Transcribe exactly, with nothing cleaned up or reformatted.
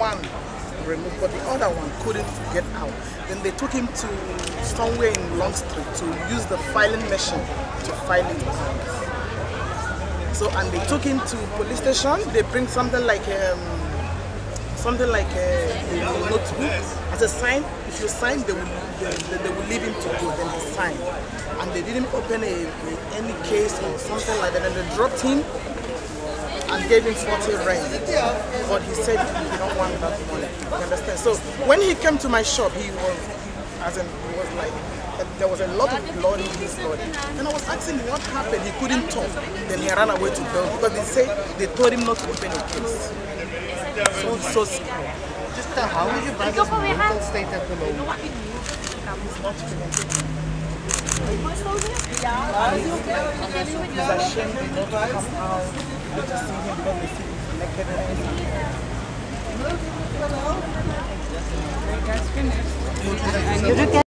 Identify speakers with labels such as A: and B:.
A: one removed, but the other one couldn't get out. Then they took him to somewhere in Long Street to use the filing machine to file it out. So, and they took him to police station. They bring something like um, something like a, a notebook as a sign. If you sign, they will they, they will leave him to go. Then he signed, and they didn't open a, a, any case or something like that. And they dropped him and gave him forty rand. But he said he don't want that money. You understand? So when he came to my shop, he was, as in, he was like, there was a lot of blood in his body. And I was asking him what happened. He couldn't talk. Then he ran away to Belgium because they said they told him not to open a case. So he's so scared.
B: Just uh, how is your brother's mental state at the moment?
A: He's not feeling good. He's ashamed not to come out. They just see him because they see his nakedness.
C: You guys finished?